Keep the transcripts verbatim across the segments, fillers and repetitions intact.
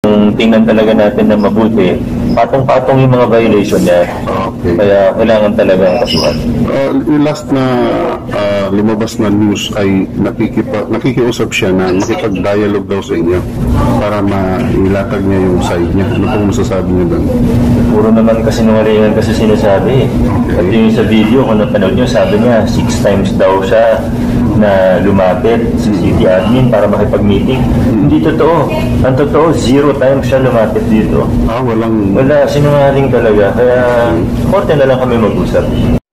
Kung tingnan talaga natin na mabuti, patong-patong yung mga violation niya. Okay. Kaya kailangan talaga ang kasuhan. Uh, yung last na uh, lumabas na news ay nakikipa, nakikiusap siya na makipag-dialogue daw sa inyo para mailatag niya yung side niya. Ano pong masasabi niyo doon? Puro naman kasinungalingan kasi sinasabi. Okay. At yung sa video, kung napanood nyo, sabi niya, six times daw siya na lumapit sa city admin para makipag-meeting. Hindi totoo. Ang totoo, zero times siya lumapit dito. Ah, walang... Wala, sinungaling talaga. Kaya, korte na lang kami mag-usap.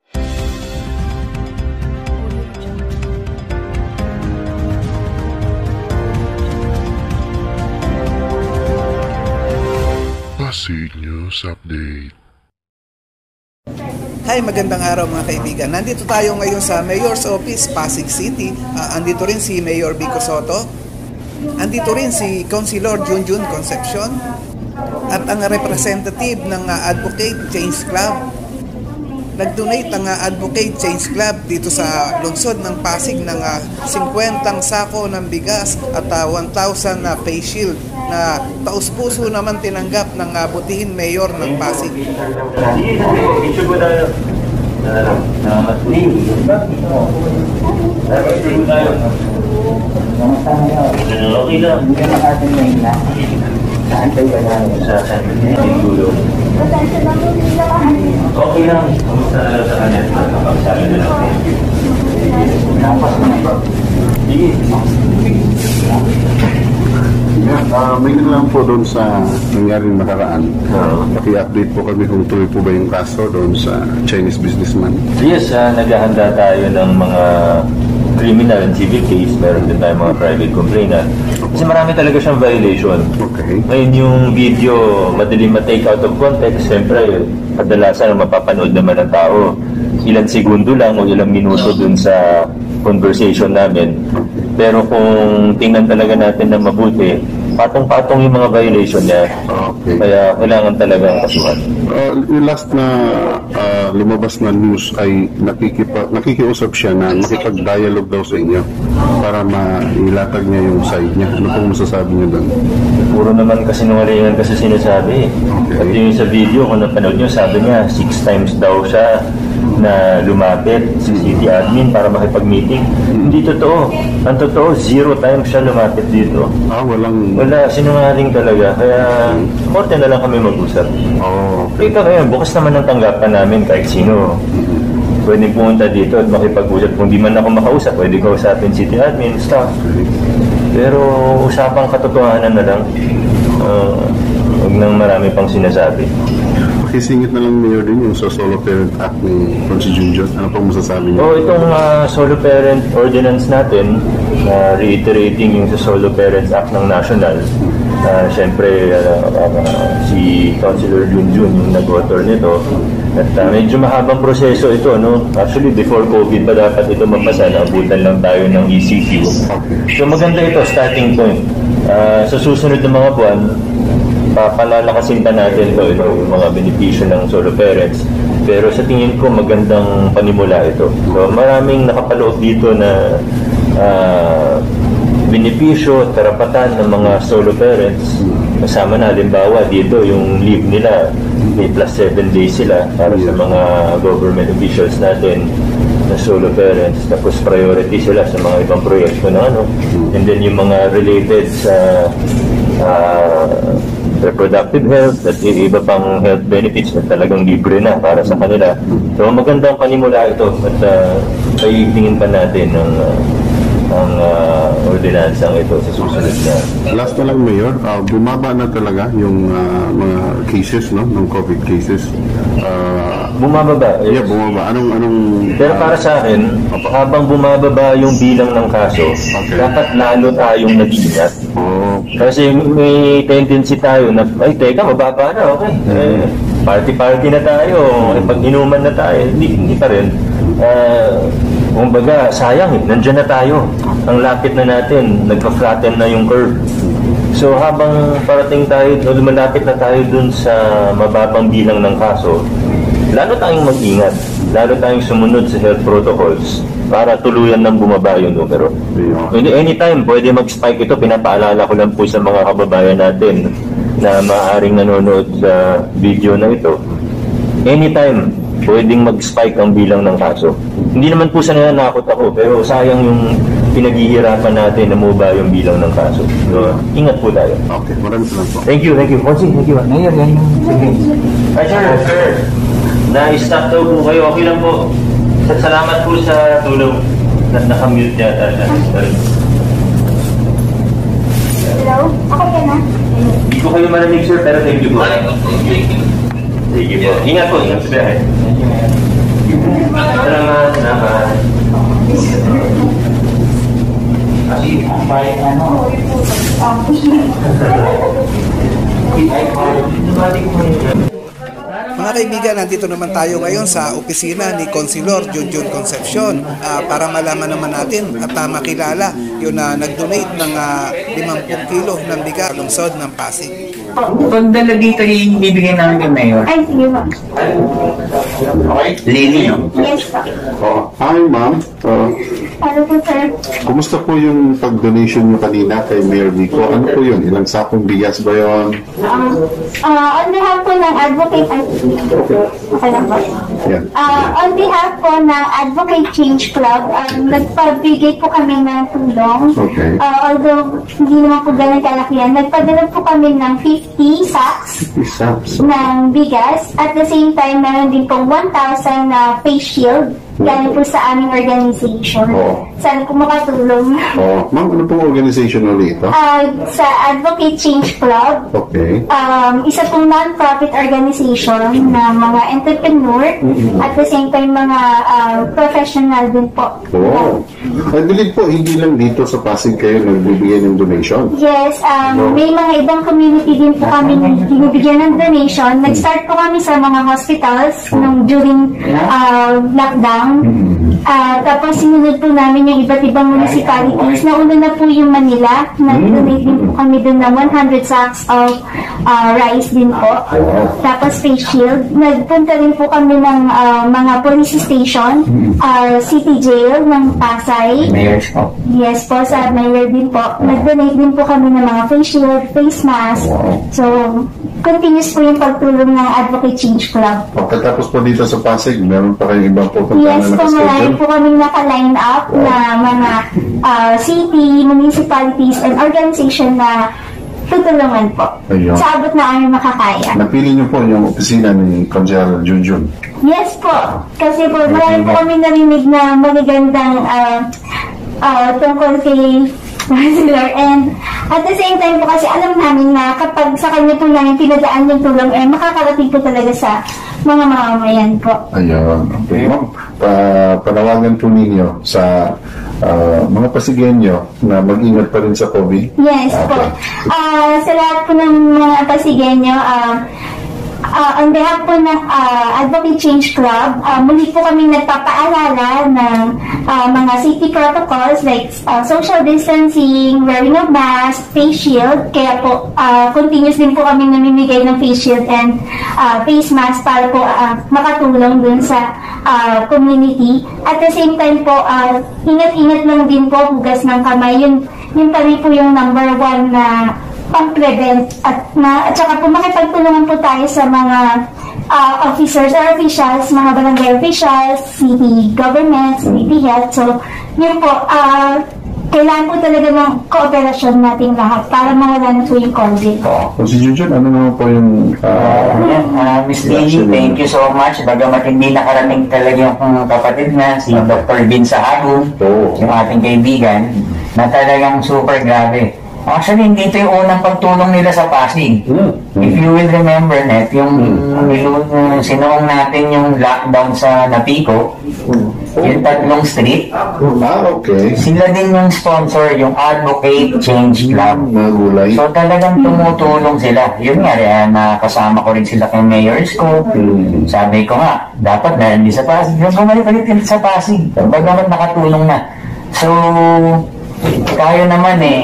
Pasig News Update. Hi, magandang araw mga kaibigan. Nandito tayo ngayon sa Mayor's Office, Pasig City. Uh, andito rin si Mayor Vico Sotto. Andito rin si Councilor Junjun Concepcion. At ang representative ng uh, Advocate Change Club. Nag-donate ang uh, Advocate Change Club dito sa lungsod ng Pasig ng uh, fifty sako ng bigas at uh, one thousand na face shield na taus-puso naman tinanggap ng uh, butihin mayor ng Pasig. Okay lang. Okay lang. Kamusta na lang sa kanya? Sabi na lang. Sige. Uh, may lang po doon sa nangyaring nakaraan. Uh, Paki-update po kami kung tuloy po ba yung kaso doon sa Chinese businessman. yes, uh, naghahanda tayo ng mga criminal and civil case. Meron din tayong mga private complainant. Kasi marami talaga siyang violation. Okay. Ngayon yung video, madaling ma-take out of context. Siyempre, kadalasan mapapanood naman ng tao. Ilang segundo lang o ilang minuto dun sa conversation namin. Pero kung tingnan talaga natin na mabuti, patong-patong yung mga violation niya. Okay. Kaya kailangan talaga ang kasuhan. Uh, yung last na uh, lumabas na news ay nakikipa, nakikiusap siya na makipag-dialogue daw sa inyo para mailatag niya yung side niya. Ano pong masasabi niyo doon? Puro naman kasinungalingan kasi sinasabi. Okay. At yung sa video, kung napanood nyo, sabi niya, six times daw siya na lumapit sa city admin para makipag-meeting. Hindi totoo. Ang totoo, zero times siya lumapit dito. Ah, walang... Wala, sinungaling talaga. Kaya, korte na lang kami mag-usap. Oh, Ito kaya, bukas naman ang tanggapan namin kahit sino. Pwede pumunta dito at makipag-usap. Kung di man ako makausap, pwede kausapin city admin, staff. Pero usapang katotohanan na lang. Uh, huwag nang marami pang sinasabi. Pakisingit na lang mayor din yung sa Solo Parent Act ni Consi Junjun. Ano pong masasabi niyo? Oh, itong uh, Solo Parent Ordinance natin, uh, reiterating yung sa Solo Parents Act ng National. Uh, Siyempre, uh, uh, si Councilor Junjun yung nag-author nito. At uh, medyo mahabang proseso ito, no? Actually, before COVID pa dapat ito mapasa, naabutan lang tayo ng E C Q. So maganda ito, starting point. Uh, sa susunod na mga buwan, papalalakasin pa natin ito, ito, yung mga benepisyo ng solo parents. Pero sa tingin ko, magandang panimula ito. So maraming nakapaloob dito na uh, benepisyo at karapatan ng mga solo parents. Kasama na, halimbawa, dito yung leave nila, may plus seven days sila para sa mga government officials natin na solo parents. Tapos priority sila sa mga ibang proyekto na ano. And then yung mga related sa uh, reproductive health at iba pang health benefits na talagang libre na para sa kanila. So magandang panimula ito at uh, paiigtingin pa natin ng uh, ang uh, ordinansang ito sa susunod na. Last na lang, Mayor, uh, bumaba na talaga yung uh, mga cases, no, ng COVID cases. Uh, Bumababa. yeah, bumaba. Anong, anong... Pero para sa akin, habang bumababa yung bilang ng kaso, Okay. dapat lalo tayong nag-iingat. Oh, Kasi may tendency tayo na, ay teka, mababa na, okay. Eh, party-party na tayo, eh, pag inuman na tayo, hindi, hindi pa rin. Uh, kumbaga, sayang eh, nandyan na tayo. Ang lapit na natin, nagpa-flatten na yung curve. So habang parating tayo, o lumalapit na tayo dun sa mababang bilang ng kaso, lalo tayong mag-ingat, lalo tayong sumunod sa health protocols para tuluyan ng bumaba yung numero. yeah. Hindi, anytime pwede mag-spike ito, pinapaalala ko lang po sa mga kababayan natin. na maaaring nanonood sa video na ito, anytime pwedeng mag-spike ang bilang ng kaso. Hindi naman po sa nananakot ako, pero sayang yung pinaghihirapan natin na maba yung bilang ng kaso. So, ingat po tayo. Okay, maraming salamat po. Thank you, thank you. Fonzie, thank you. Mayor, yan yung... Ay, sir, sir. Na-stop daw po kayo. Okay lang po. Salamat po sa tulong. Naka-mute yata. Hello? Okay ka na? Hindi ko kayo malamig, sir, pero thank you po. Sige po. Ingat po, ingat sa biyahe. Salamat, salamat. Mga kaibigan, nandito naman tayo ngayon sa opisina ni Consilor Junjun Concepcion uh, para malaman naman natin at uh, makilala yung uh, nag-donate ng uh, limampu kilo ng bigas sa lungsod ng Pasig. Pagdala dito yung bibigyan namin kay Mayor. Ay, sige po. Okay? Lily, no? Yes po. Oh, hi, ma'am. Uh, Ano po, sir? kumusta po yung pag-donation nyo kanina kay Mayor Vico? Ano po yun? Ilang sakong bigas ba yun? Um, uh, on behalf po ng Advocate... Ay, okay lang po. Yan. Uh, on behalf po ng Advocate Change Club, um, nagpabigay po kami ng tulong. Okay. Uh, although hindi naman po ganun kalakihan, nagpadala po kami ng fifty sacks Isa. So, ng bigas. At the same time, meron din pong one thousand na face shield galing po sa aming organization. Oh. Sana po makatulong. oh, ma'am, ano pong organization ulit ito? Uh, sa Advocate Change Club, Okay. um, isa pong non-profit organization na mga entrepreneur at the same time mga uh, professional din po. Oh. I believe po, hindi lang dito sa Pasig kayo nagbibigay ng donation. Yes, um, may mga ibang community din po kami binibigyan ng donation. Nag-start po kami sa mga hospitals nung during uh, lockdown. Uh, tapos sinunod po namin yung iba't ibang municipalities. Nauna na po yung Manila. Nag-donate din po kami dun ng one hundred sacks of uh, rice din po. Tapos face shield. Nagpunta rin po kami ng uh, mga police station, uh, city jail ng Pasay. Mayor's po. Yes po, sa mayor din po. Nag-donate din po kami ng mga face shield, face mask. So, continuous po yung pagtulong ng Advocate Change Club. Pagkatapos po dito sa Pasig, meron pa kayong ibang pupunta Yes na po, marami nakaschedule? po kami naka-line up na mga uh, city, municipalities, and organization na tutulungan po. Ayun. Sa abot na aming makakaya. Napili niyo po yung opisina ni Consigliere Junjun. Yes po. Kasi po, marami po kami narinig na magagandang uh, uh, tungkol kay Consular. And at the same time po kasi alam namin na kapag sa kanya po namin pinadaan yung tulong, eh makakarating po talaga sa mga mamamayan po. Ayun. Okay, ma'am. Pa panawagan po ninyo sa ah, mga Pasigenyo na mag-ingat pa rin sa COVID. Yes po. Ah, sa lahat po ng mga Pasigenyo, ah, Uh, on behalf po ng uh, Advocate Change Club, uh, muli po kami nagpapaalala ng uh, mga safety protocols like uh, social distancing, wearing of mask, face shield. Kaya po, uh, continuous din po kami namimigay ng face shield and uh, face mask para po uh, makatulong dun sa uh, community. At the same time po, uh, ingat-ingat lang din po, hugas ng kamay. Yun, yun pa rin po yung number one na pang-prevent at, na, at saka po makipagtulungan po tayo sa mga uh, officers or officials, mga barangay officials, city government, city health. So, yun po, uh, kailangan po talaga ng kooperasyon nating lahat para mawala na po yung COVID. So, si Junjun, ano naman po yung... ah, Ayan, uh, Miss Lily, thank you so much. Bagamat hindi nakarating talaga yung kapatid na, si Doctor Vin Sahagun, Oo. yung ating kaibigan, na talagang super grabe. Actually, hindi ito yung unang pagtulong nila sa Pasig. If you will remember, Net, yung mm. sinuong natin yung lockdown sa Napico, yung tatlong street, ah, okay. sila din yung sponsor, yung Advocate Change Club. Mga gulay. So talagang tumutulong sila. Yun nga, eh, nakasama ko rin sila kay Mayor's ko. Mm. Sabi ko nga, dapat na hindi sa Pasig. Yung bumalik-balik din sa Pasig. Bagamat nakatulong na. So, tayo naman eh,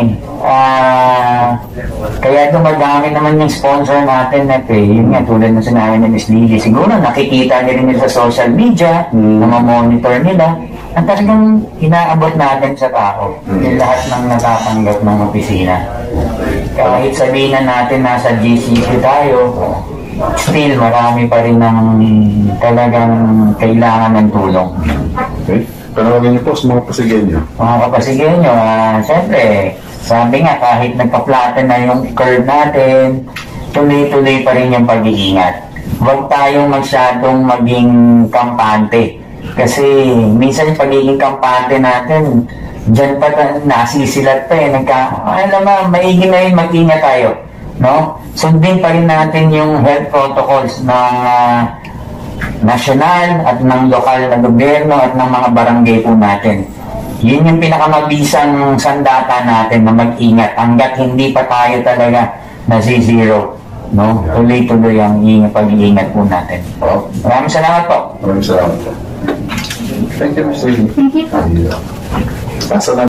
ah, kaya dumadami naman yung sponsor natin na eh, yun nga, tulad ng sinabi ni Miss Lily, siguro nakikita nila nila sa social media, Mm. na ma-monitor nila. ang talagang inaabot natin sa tao, yung lahat ng natatanggap ng opisina. Kahit sabihin na natin nasa G C P tayo, still marami pa rin ng talagang kailangan ng tulong. Okay. Panawagin niyo po sa mga Pasigenyo. Mga Kapasigenyo, uh, siyempre, sabi nga kahit nagpa-flatten na yung curve natin, tuloy-tuloy pa rin yung pag-iingat. Huwag tayong masyadong maging kampante. Kasi minsan yung pagiging kampante natin, dyan pa nasisilat pa eh. Nagka, alam mo, maigi na yun, mag-ingat tayo. No? Sundin pa rin natin yung health protocols ng uh, national at ng lokal na gobyerno at ng mga barangay po natin. Yun yung pinakamabisang sandata natin na mag-ingat hanggat hindi pa tayo talaga nasi-zero. No? Tuloy-tuloy ang pag-iingat po natin. Maraming salamat po. Maraming salamat po. Thank you, Mister Thank you po. Salamat.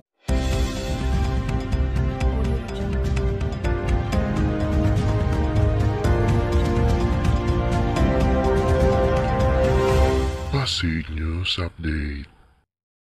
Pasig News Update.